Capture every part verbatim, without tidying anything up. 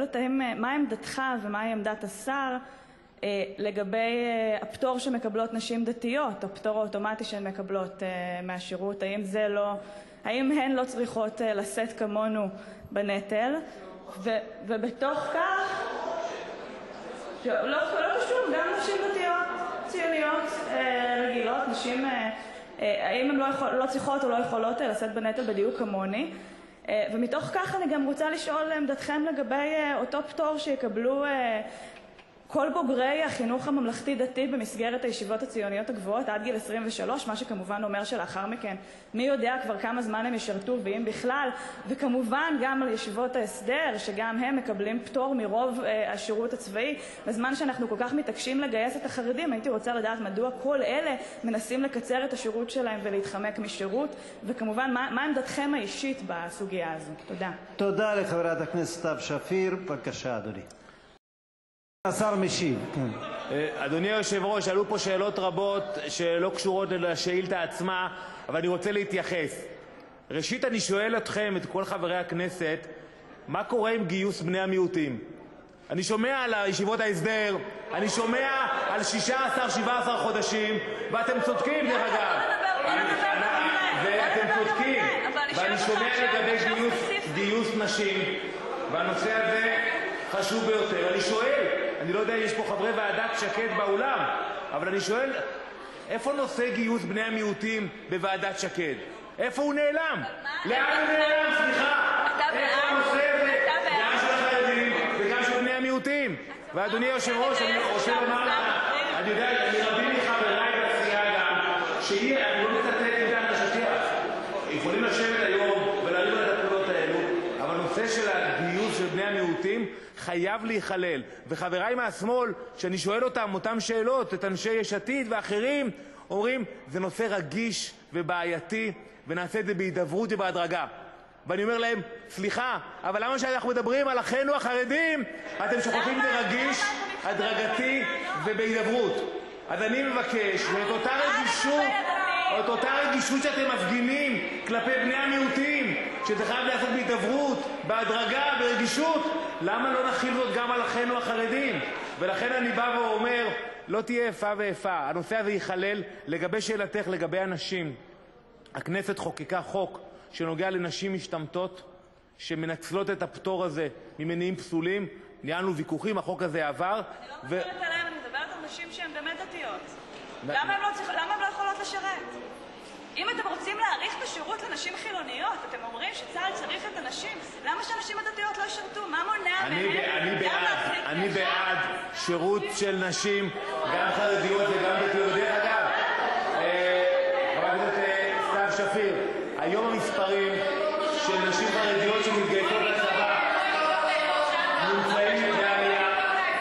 יודעת מה עמדתך ומהי עמדת השר לגבי הפטור שמקבלות נשים דתיות, הפטור האוטומטי שהן מקבלות מהשירות. האם זה לא, האם הן לא צריכות לשאת כמונו בנטל? ובתוך כך, לא, לא קשור, גם נשים דתיות, ציוניות, רגילות, נשים, האם הן לא, יכול, לא צריכות או לא יכולות לשאת בנטל בדיוק כמוני? ומתוך כך אני גם רוצה לשאול עמדתכם לגבי אותו פטור שיקבלו כל בוגרי החינוך הממלכתי-דתי במסגרת הישיבות הציוניות הגבוהות עד גיל עשרים ושלוש, מה שכמובן אומר שלאחר מכן מי יודע כבר כמה זמן הם ישרתו ואם בכלל, וכמובן גם על ישיבות ההסדר שגם הם מקבלים פטור מרוב השירות הצבאי. בזמן שאנחנו כל כך מתעקשים לגייס את החרדים, הייתי רוצה לדעת מדוע כל אלה מנסים לקצר את השירות שלהם ולהתחמק משירות, וכמובן מה, מה עמדתכם האישית בסוגיה הזו. תודה. תודה לחברת הכנסת סתיו שפיר. בבקשה אדוני. השר משיב. אדוני היושב-ראש, עלו פה שאלות רבות שלא קשורות לשאילתה עצמה, אבל אני רוצה להתייחס. ראשית, אני שואל אתכם, את כל חברי הכנסת, מה קורה עם גיוס בני המיעוטים? אני שומע על ישיבות ההסדר, אני שומע על שישה עשר שבעה עשר חודשים, ואתם צודקים דרך אגב. ואתם צודקים, ואני שומע לגבי גיוס נשים, והנושא הזה חשוב ביותר. אני שואל, אני לא יודע אם יש פה חברי ועדת שקד באולם, אבל אני שואל, איפה נושא גיוס בני המיעוטים בוועדת שקד? איפה הוא נעלם? לאן הוא נעלם? סליחה. איפה הנושא הזה? גם של החרדים וגם של בני המיעוטים. ואדוני היושב-ראש, אני רוצה לומר לך, אני יודע, מרבים מחבריי בסיעה גם, שהיא, אני לא מצטט את השטיח. יכולים לשבת היום ולהרים על הפעולות האלו, אבל הנושא של הגיוס של בני המיעוטים חייב להיכלל. וחבריי מהשמאל, שאני שואל אותם אותם שאלות, את אנשי יש עתיד ואחרים, אומרים, זה נושא רגיש ובעייתי, ונעשה את זה בהידברות ובהדרגה. ואני אומר להם, סליחה, אבל למה שאנחנו מדברים על אחינו החרדים, אתם שוכחים את זה רגיש, הדרגתי ובהידברות? אז אני מבקש, ואת אותה רגישות, את אותה רגישות שאתם מפגינים כלפי בני המיעוטים, שזה חייב לעשות בהידברות, בהדרגה, ברגישות, למה לא נחיל זאת גם על אחינו החרדים? ולכן אני בא ואומר, לא תהיה איפה ואיפה, הנושא הזה ייכלל. לגבי שאלתך לגבי הנשים, הכנסת חוקקה חוק שנוגע לנשים משתמטות שמנצלות את הפטור הזה ממניעים פסולים. ניהלנו ויכוחים, החוק הזה עבר. אני לא מדברת עליהם, אני מדברת על נשים שהן באמת דתיות. למה הן לא, למה הן לא יכולות לשרת? אם אתם רוצים להאריך את השירות לנשים חילוניות, אתם אומרים שצה"ל צריך את הנשים, למה שהנשים הדתיות לא ישרתו? מה מונע מהן? אני בעד שירות של נשים, גם חרדיות וגם דתיות. דרך אגב, חברת הכנסת סתיו שפיר, היום המספרים של נשים חרדיות שמתגייסות לצבא נמצאים בעלייה,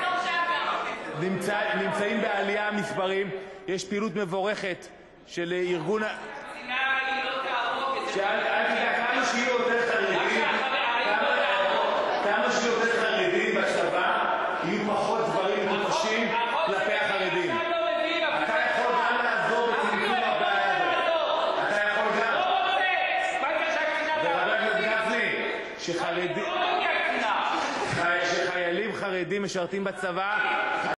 נמצאים בעלייה המספרים. יש פעילות מבורכת של ארגון, אל תדע כמה שיהיו יותר חרדים, כמה שיהיו יותר חרדים בצבא, יהיו פחות דברים מוקשים כלפי החרדים. אתה יכול גם לעזור בצמצום הבעיה הזאת. אתה יכול גם. וחבר הכנסת גפני, שחיילים חרדים משרתים בצבא,